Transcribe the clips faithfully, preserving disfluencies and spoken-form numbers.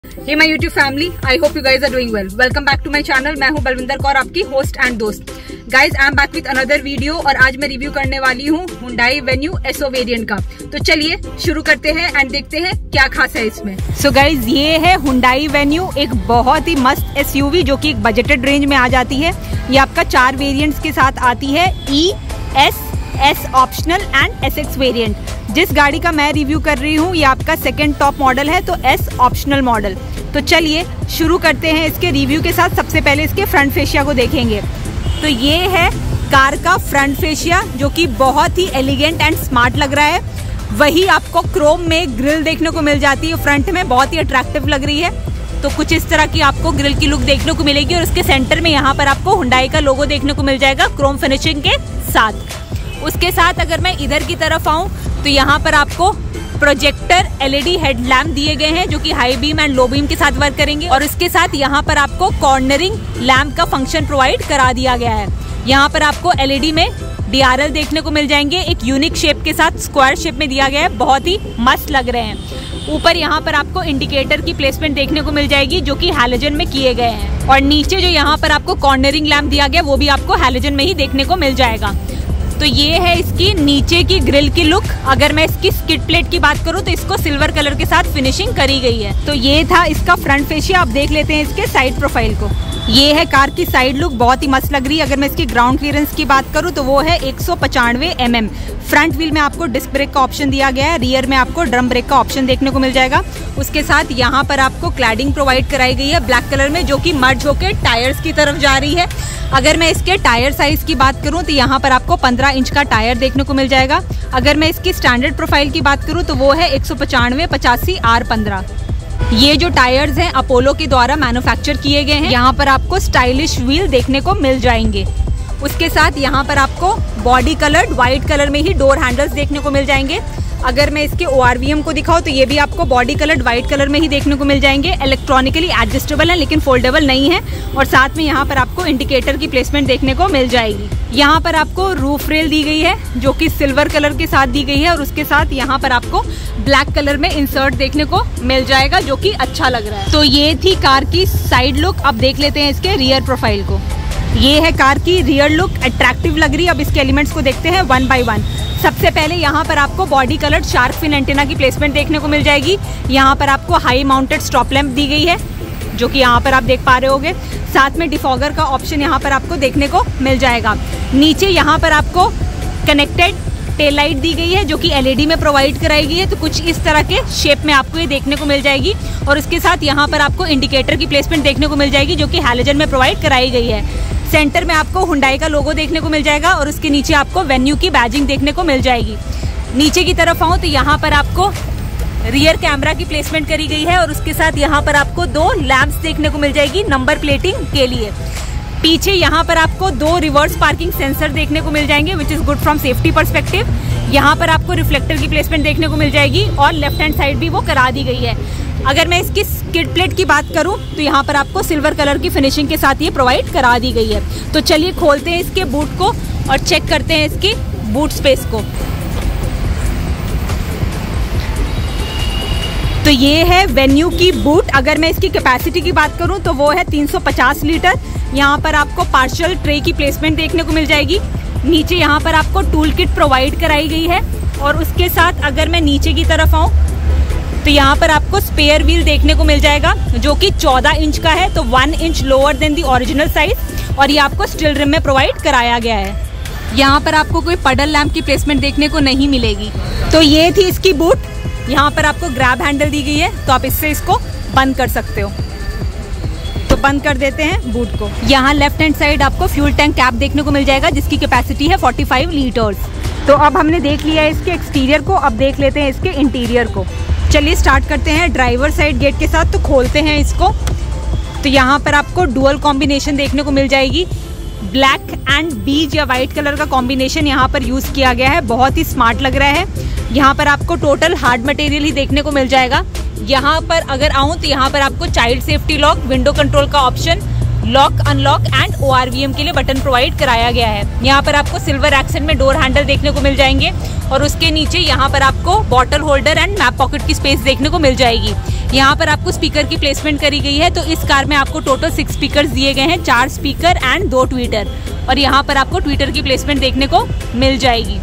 Hey my YouTube family, I hope you guys are doing well. Welcome back to my channel. मैं हूं बलविंदर कौर, आपकी host and दोस्त। Guys I am back with another video और आज मैं review करने वाली हूं हुंडई वेन्यू एसओ वेरिएंट का। तो चलिए शुरू करते हैं एंड देखते हैं क्या खास है इसमें। सो so गाइज ये है हुंडई वेन्यू, एक बहुत ही मस्त एसयूवी जो कि एक बजटेड रेंज में आ जाती है। ये आपका चार वेरिएंट्स के साथ आती है, E, S, S optional and S X variant. जिस गाड़ी का मैं रिव्यू कर रही हूँ ये आपका सेकेंड टॉप मॉडल है, तो एस ऑप्शनल मॉडल। तो चलिए शुरू करते हैं इसके रिव्यू के साथ। सबसे पहले इसके फ्रंट फेशिया को देखेंगे। तो ये है कार का फ्रंट फेशिया जो कि बहुत ही एलिगेंट एंड स्मार्ट लग रहा है। वही आपको क्रोम में ग्रिल देखने को मिल जाती है, फ्रंट में बहुत ही अट्रैक्टिव लग रही है। तो कुछ इस तरह की आपको ग्रिल की लुक देखने को मिलेगी और उसके सेंटर में यहाँ पर आपको हुंडई का लोगो देखने को मिल जाएगा क्रोम फिनिशिंग के साथ। उसके साथ अगर मैं इधर की तरफ आऊँ तो यहाँ पर आपको प्रोजेक्टर एलईडी हेडलैम्प दिए गए हैं जो कि high beam and low beam के साथ वर्क करेंगे और उसके साथ यहाँ पर आपको कॉर्नरिंग लैम्प का फंक्शन प्रोवाइड करा दिया गया है। यहाँ पर आपको एलईडी में डीआरएल देखने को मिल जाएंगे, एक यूनिक शेप के साथ स्क्वायर शेप में दिया गया है, बहुत ही मस्त लग रहे हैं। ऊपर यहाँ पर आपको इंडिकेटर की प्लेसमेंट देखने को मिल जाएगी जो कि हैलोजन में किए गए हैं और नीचे जो यहाँ पर आपको कॉर्नरिंग लैम्प दिया गया वो भी आपको हैलोजन में ही देखने को मिल जाएगा। तो ये है इसकी नीचे की ग्रिल की लुक। अगर मैं इसकी स्किड प्लेट की बात करूं तो इसको सिल्वर कलर के साथ फिनिशिंग करी गई है। तो ये था इसका फ्रंट फेशिया। अब देख लेते हैं इसके साइड प्रोफाइल को। ये है कार की साइड लुक, बहुत ही मस्त लग रही है। अगर मैं इसकी ग्राउंड क्लियरेंस की बात करूं तो वो है एक सौ पचानवे एम एम। फ्रंट व्हील में आपको डिस्क ब्रेक का ऑप्शन दिया गया है, रियर में आपको ड्रम ब्रेक का ऑप्शन देखने को मिल जाएगा। उसके साथ यहाँ पर आपको क्लैडिंग प्रोवाइड कराई गई है ब्लैक कलर में जो कि मर्ज होकर टायर्स की तरफ जा रही है। अगर मैं इसके टायर साइज की बात करूं तो यहाँ पर आपको पंद्रह इंच का टायर देखने को मिल जाएगा। अगर मैं इसकी स्टैंडर्ड प्रोफाइल की बात करूं तो वो है एक सौ पचानवे पचासी आर पंद्रह। ये जो टायर्स हैं अपोलो के द्वारा मैन्युफैक्चर किए गए हैं। यहाँ पर आपको स्टाइलिश व्हील देखने को मिल जाएंगे। उसके साथ यहाँ पर आपको बॉडी कलर्ड व्हाइट कलर में ही डोर हैंडल्स देखने को मिल जाएंगे। अगर मैं इसके ओ आर वी एम को दिखाऊं तो ये भी आपको बॉडी कलर्ड व्हाइट कलर में ही देखने को मिल जाएंगे। इलेक्ट्रॉनिकली एडजस्टेबल है लेकिन फोल्डेबल नहीं है और साथ में यहाँ पर आपको इंडिकेटर की प्लेसमेंट देखने को मिल जाएगी। यहाँ पर आपको रूफ रेल दी गई है जो कि सिल्वर कलर के साथ दी गई है और उसके साथ यहाँ पर आपको ब्लैक कलर में इंसर्ट देखने को मिल जाएगा जो कि अच्छा लग रहा है। तो ये थी कार की साइड लुक। अब देख लेते हैं इसके रियर प्रोफाइल को। ये है कार की रियर लुक, अट्रैक्टिव लग रही है। अब इसके एलिमेंट्स को देखते हैं वन बाय वन। सबसे पहले यहाँ पर आपको body coloured shark fin antenna की प्लेसमेंट देखने को मिल जाएगी। यहाँ पर आपको हाई माउंटेड स्टॉप लैंप दी गई है जो कि यहाँ पर आप देख पा रहे होंगे। साथ में डिफॉगर का ऑप्शन यहाँ पर आपको देखने को मिल जाएगा। नीचे यहाँ पर आपको कनेक्टेड टेल लाइट दी गई है जो कि एलईडी में प्रोवाइड कराई गई है। तो कुछ इस तरह के शेप में आपको ये देखने को मिल जाएगी और उसके साथ यहाँ पर आपको इंडिकेटर की प्लेसमेंट देखने को मिल जाएगी जो कि हैलोजन में प्रोवाइड कराई गई है। सेंटर में आपको हुंडई का लोगो देखने को मिल जाएगा और उसके नीचे आपको वेन्यू की बैजिंग देखने को मिल जाएगी। नीचे की तरफ आऊँ तो यहाँ पर आपको रियर कैमरा की प्लेसमेंट करी गई है और उसके साथ यहाँ पर आपको दो लैंप्स देखने को मिल जाएगी नंबर प्लेटिंग के लिए। पीछे यहाँ पर आपको दो रिवर्स पार्किंग सेंसर देखने को मिल जाएंगे which is good from safety perspective. यहाँ पर आपको रिफ्लेक्टर की प्लेसमेंट देखने को मिल जाएगी और लेफ्ट हैंड साइड भी वो करा दी गई है। अगर मैं इसकी स्किड प्लेट की बात करूं तो यहाँ पर आपको सिल्वर कलर की फिनिशिंग के साथ ये प्रोवाइड करा दी गई है। तो चलिए खोलते हैं इसके बूट को और चेक करते हैं इसकी बूट स्पेस को। तो ये है वेन्यू की बूट। अगर मैं इसकी कैपेसिटी की बात करूं तो वो है तीन सौ पचास लीटर। यहाँ पर आपको पार्शियल ट्रे की प्लेसमेंट देखने को मिल जाएगी। नीचे यहाँ पर आपको टूल किट प्रोवाइड कराई गई है और उसके साथ अगर मैं नीचे की तरफ आऊँ तो यहाँ पर आपको स्पेयर व्हील देखने को मिल जाएगा जो कि चौदह इंच का है, तो one inch lower than the original size और ये आपको स्टिल रिम में प्रोवाइड कराया गया है। यहाँ पर आपको कोई पडल लैंप की प्लेसमेंट देखने को नहीं मिलेगी। तो ये थी इसकी बूट। यहाँ पर आपको ग्रैब हैंडल दी गई है तो आप इससे इसको बंद कर सकते हो। तो बंद कर देते हैं बूट को। यहाँ लेफ्ट हैंड साइड आपको फ्यूल टैंक कैप देखने को मिल जाएगा जिसकी कैपेसिटी है पैंतालीस लीटर्स। तो अब हमने देख लिया है इसके एक्सटीरियर को, अब देख लेते हैं इसके इंटीरियर को। चलिए स्टार्ट करते हैं ड्राइवर साइड गेट के साथ। तो खोलते हैं इसको तो यहाँ पर आपको डुअल कॉम्बिनेशन देखने को मिल जाएगी। ब्लैक एंड बीज या वाइट कलर का कॉम्बिनेशन यहाँ पर यूज़ किया गया है, बहुत ही स्मार्ट लग रहा है। यहाँ पर आपको टोटल हार्ड मटेरियल ही देखने को मिल जाएगा। यहाँ पर अगर आऊँ तो यहाँ पर आपको child safety lock, window control का option, lock unlock and O R V M के लिए बटन प्रोवाइड कराया गया है। यहाँ पर आपको सिल्वर एक्सेंट में डोर हैंडल देखने को मिल जाएंगे और उसके नीचे यहाँ पर आपको bottle holder and map pocket की स्पेस देखने को मिल जाएगी। यहाँ पर आपको स्पीकर की प्लेसमेंट करी गई है। तो इस कार में आपको टोटल सिक्स स्पीकर दिए गए हैं, चार स्पीकर एंड दो ट्विटर, और यहाँ पर आपको ट्विटर की प्लेसमेंट देखने को मिल जाएगी।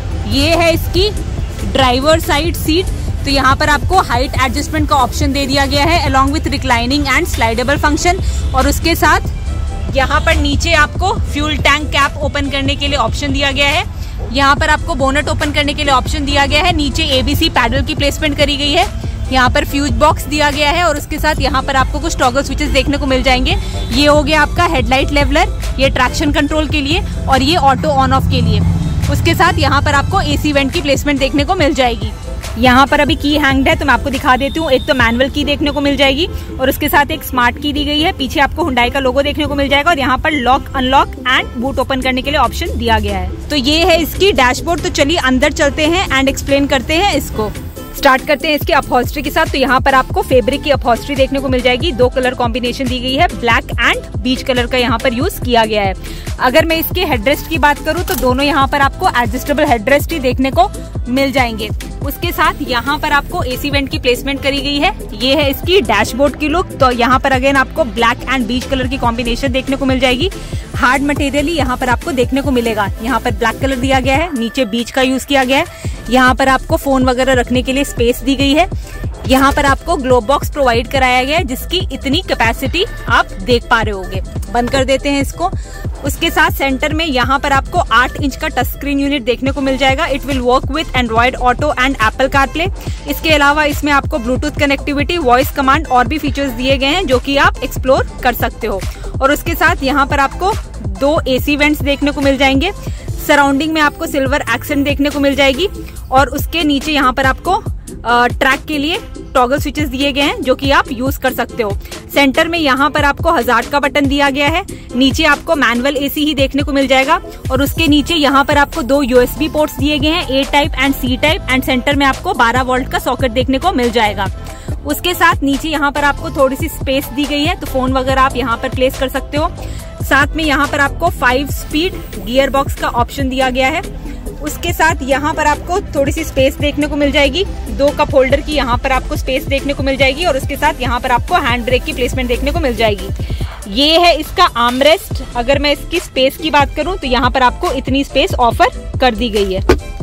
ये है इसकी ड्राइवर साइड सीट। तो यहाँ पर आपको हाइट एडजस्टमेंट का ऑप्शन दे दिया गया है along with reclining and slidable function, और उसके साथ यहाँ पर नीचे आपको फ्यूल टैंक कैप ओपन करने के लिए ऑप्शन दिया गया है। यहाँ पर आपको बोनट ओपन करने के लिए ऑप्शन दिया गया है। नीचे एबीसी पैडल की प्लेसमेंट करी गई है। यहाँ पर फ्यूज बॉक्स दिया गया है, और उसके साथ यहाँ पर आपको कुछ टॉगल स्विचेस देखने को मिल जाएंगे। ये हो गया आपका हेडलाइट लेवलर, ये ट्रैक्शन कंट्रोल के लिए, और ये ऑटो ऑन ऑफ के लिए। उसके साथ यहाँ पर आपको एसी वेंट की प्लेसमेंट देखने को मिल जाएगी। यहाँ पर अभी की हैंग्ड है, तो मैं आपको दिखा देती हूँ। एक तो मैनुअल की देखने को मिल जाएगी, और उसके साथ एक स्मार्ट की दी गई है। पीछे आपको हुंडई का लोगो देखने को मिल जाएगा, और यहाँ पर lock unlock and boot open करने के लिए ऑप्शन दिया गया है। तो ये है इसकी डैशबोर्ड। तो चलिए अंदर चलते हैं एंड एक्सप्लेन करते हैं इसको। स्टार्ट करते हैं इसकी अपहोल्स्ट्री के साथ। तो यहाँ पर आपको फैब्रिक की अपहोल्स्ट्री देखने को मिल जाएगी। दो कलर कॉम्बिनेशन दी गई है, ब्लैक एंड बीच कलर का यहाँ पर यूज किया गया है। अगर मैं इसके हेडरेस्ट की बात करूँ तो दोनों यहाँ पर आपको एडजस्टेबल हेडरेस्ट ही देखने को मिल जाएंगे। उसके साथ यहाँ पर आपको एसी वेंट की प्लेसमेंट करी गई है। ये है इसकी डैशबोर्ड की लुक। तो यहाँ पर अगेन आपको ब्लैक एंड बीच कलर की कॉम्बिनेशन देखने को मिल जाएगी। हार्ड मटेरियल ही यहाँ पर आपको देखने को मिलेगा। यहाँ पर ब्लैक कलर दिया गया है, नीचे बीच का यूज किया गया है। यहाँ पर आपको फोन वगैरह रखने के लिए स्पेस दी गई है। यहाँ पर आपको ग्लोब बॉक्स प्रोवाइड कराया गया है, जिसकी इतनी कैपेसिटी आप देख पा रहे होंगे। बंद कर देते हैं इसको। उसके साथ सेंटर में यहाँ पर आपको आठ इंच का टच स्क्रीन यूनिट देखने को मिल जाएगा। It will work with Android Auto and Apple CarPlay. इसके अलावा इसमें आपको ब्लूटूथ कनेक्टिविटी, वॉइस कमांड और भी फीचर्स दिए गए हैं, जो कि आप एक्सप्लोर कर सकते हो। और उसके साथ यहाँ पर आपको दो एसी वेंट्स देखने को मिल जाएंगे। सराउंडिंग में आपको सिल्वर एक्सेंट देखने को मिल जाएगी, और उसके नीचे यहाँ पर आपको ट्रैक के लिए टॉगल स्विचेस दिए गए हैं, जो कि आप यूज कर सकते हो। सेंटर में यहाँ पर आपको हजार्ड का बटन दिया गया है। नीचे आपको मैनुअल एसी ही देखने को मिल जाएगा, और उसके नीचे यहाँ पर आपको दो यूएसबी पोर्ट्स दिए गए हैं, A type and C type, and centre में आपको बारह वोल्ट का सॉकेट देखने को मिल जाएगा। उसके साथ नीचे यहाँ पर आपको थोड़ी सी स्पेस दी गई है, तो फोन वगैरह आप यहाँ पर प्लेस कर सकते हो। साथ में यहाँ पर आपको फाइव स्पीड गियर बॉक्स का ऑप्शन दिया गया है। उसके साथ यहाँ पर आपको थोड़ी सी स्पेस देखने को मिल जाएगी। दो कप होल्डर की यहाँ पर आपको स्पेस देखने को मिल जाएगी, और उसके साथ यहाँ पर आपको हैंड ब्रेक की प्लेसमेंट देखने को मिल जाएगी। ये है इसका आर्मरेस्ट। अगर मैं इसकी स्पेस की बात करूँ तो यहाँ पर आपको इतनी स्पेस ऑफर कर दी गई है।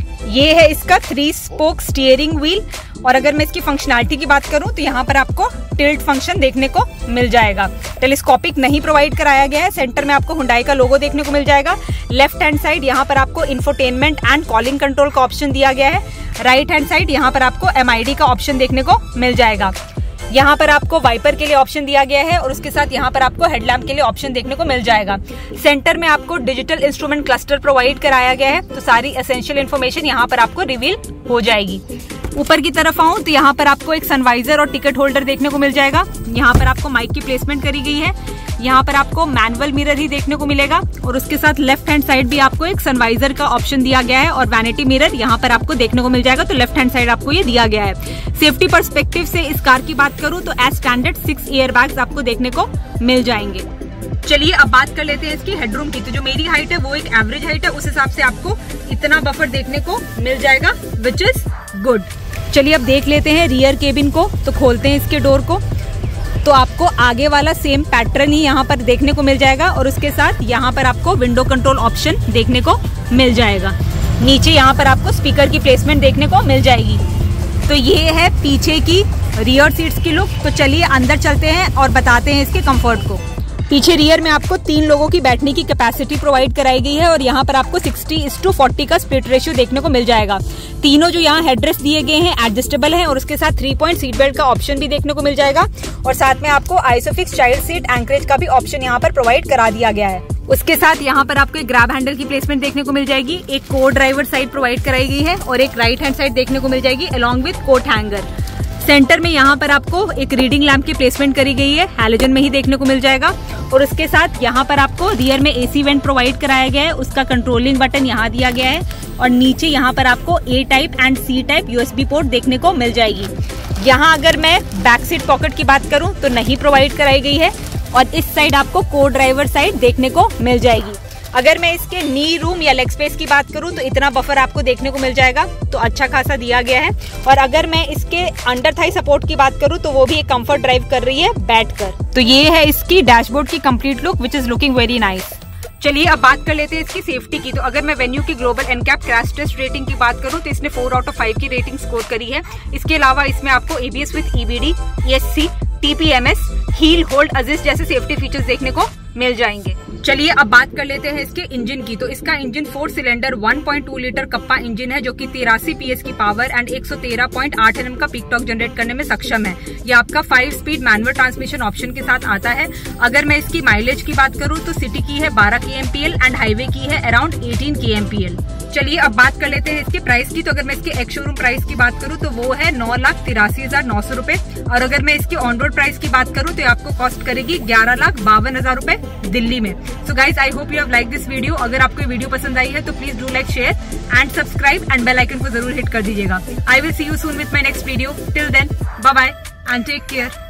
ये है इसका थ्री स्पोक स्टीयरिंग व्हील, और अगर मैं इसकी फंक्शनैलिटी की बात करूं तो यहाँ पर आपको टिल्ट फंक्शन देखने को मिल जाएगा। टेलीस्कोपिक नहीं प्रोवाइड कराया गया है। सेंटर में आपको हुंडई का लोगो देखने को मिल जाएगा। लेफ्ट हैंड साइड यहाँ पर आपको इंफोटेनमेंट एंड कॉलिंग कंट्रोल का ऑप्शन दिया गया है। राइट हैंड साइड यहाँ पर आपको एमआईडी का ऑप्शन देखने को मिल जाएगा। यहाँ पर आपको वाइपर के लिए ऑप्शन दिया गया है, और उसके साथ यहाँ पर आपको हेडलैम्प के लिए ऑप्शन देखने को मिल जाएगा। सेंटर में आपको डिजिटल इंस्ट्रूमेंट क्लस्टर प्रोवाइड कराया गया है, तो सारी एसेंशियल इन्फॉर्मेशन यहाँ पर आपको रिवील हो जाएगी। ऊपर की तरफ आऊं तो यहाँ पर आपको एक सनवाइजर और टिकट होल्डर देखने को मिल जाएगा। यहाँ पर आपको माइक की प्लेसमेंट करी गई है। यहाँ पर आपको मैनुअल मिरर ही देखने को मिलेगा, और उसके साथ लेफ्ट हैंड साइड भी आपको एक सनवाइजर का ऑप्शन दिया गया है, और वैनिटी मिरर यहाँ पर आपको देखने को मिल जाएगा। तो लेफ्ट हैंड साइड आपको ये दिया गया है। सेफ्टी पर्सपेक्टिव से इस कार की बात करूँ तो as standard six air bags आपको देखने को मिल जाएंगे। चलिए अब बात कर लेते हैं इसकी हेडरूम की। तो जो मेरी हाइट है वो एक एवरेज हाइट है, उस हिसाब से आपको इतना बफर देखने को मिल जाएगा, विच इज गुड। चलिए अब देख लेते हैं रियर केबिन को। तो खोलते हैं इसके डोर को, तो आपको आगे वाला सेम पैटर्न ही यहाँ पर देखने को मिल जाएगा, और उसके साथ यहाँ पर आपको विंडो कंट्रोल ऑप्शन देखने को मिल जाएगा। नीचे यहाँ पर आपको स्पीकर की प्लेसमेंट देखने को मिल जाएगी। तो ये है पीछे की रियर सीट्स की लुक। तो चलिए अंदर चलते हैं और बताते हैं इसके कंफर्ट को। पीछे रियर में आपको तीन लोगों की बैठने की कैपेसिटी प्रोवाइड कराई गई है, और यहाँ पर आपको सिक्सटी इस टू फोर्टी का स्प्लिट रेशियो देखने को मिल जाएगा। तीनों जो यहाँ हेडरेस्ट दिए गए हैं एडजस्टेबल हैं, और उसके साथ थ्री पॉइंट सीट बेल्ट का ऑप्शन भी देखने को मिल जाएगा, और साथ में आपको आइसोफिक्स चाइल्ड सीट एंकरेज का भी ऑप्शन यहाँ पर प्रोवाइड करा दिया गया है। उसके साथ यहाँ पर आपको एक ग्रैब हैंडल की प्लेसमेंट देखने को मिल जाएगी। एक को ड्राइवर साइड प्रोवाइड कराई गई है, और एक राइट हैंड साइड देखने को मिल जाएगी along with coat hanger. Centre में यहाँ पर आपको एक रीडिंग लैंप की प्लेसमेंट करी गई है, हैलोजन में ही देखने को मिल जाएगा, और उसके साथ यहाँ पर आपको रियर में एसी वेंट प्रोवाइड कराया गया है। उसका कंट्रोलिंग बटन यहाँ दिया गया है, और नीचे यहाँ पर आपको A type and C type USB port देखने को मिल जाएगी। यहाँ अगर मैं बैक सीट पॉकेट की बात करूँ तो नहीं प्रोवाइड कराई गई है, और इस साइड आपको को ड्राइवर साइड देखने को मिल जाएगी। अगर मैं इसके नी रूम या लेग स्पेस की बात करूं तो इतना बफर आपको देखने को मिल जाएगा, तो अच्छा खासा दिया गया है। और अगर मैं इसके अंडर थाई सपोर्ट की बात करूं तो वो भी एक कंफर्ट ड्राइव कर रही है बैठकर। तो ये है इसकी डैशबोर्ड की complete look which is looking very nice. चलिए अब बात कर लेते हैं इसकी सेफ्टी की। तो अगर मैं वेन्यू की global NCAP crash test rating की बात करूं तो इसने फोर आउट ऑफ फाइव की रेटिंग स्कोर करी है। इसके अलावा इसमें आपको ABS with EBD, ESC, TPMS, hill hold assist जैसे सेफ्टी फीचर्स देखने को मिल जाएंगे। चलिए अब बात कर लेते हैं इसके इंजन की। तो इसका engine four cylinder one point two litre Kappa engine है जो कि तिरासी पीएस की पावर एंड एक सौ तेरह पॉइंट आठ एनएम का पीक टॉर्क जनरेट करने में सक्षम है। ये आपका five speed manual transmission option के साथ आता है। अगर मैं इसकी माइलेज की बात करूं तो सिटी की है बारह K M P L and highway की है around eighteen K M P L. चलिए अब बात कर लेते हैं इसके प्राइस की। तो अगर मैं इसके एक्स शोरूम प्राइस की बात करूं तो वो है नौ लाख तिरासी हजार नौ सौ रुपए, और अगर मैं इसके ऑन रोड प्राइस की बात करूं तो आपको कॉस्ट करेगी ग्यारह लाख बावन हजार रुपए दिल्ली में। So guys I hope you have like this video. अगर आपको वीडियो पसंद आई है तो please do like, share and subscribe and bell icon को जरूर हिट कर दीजिएगा। I will see you soon with my next video. Till then bye bye and take care.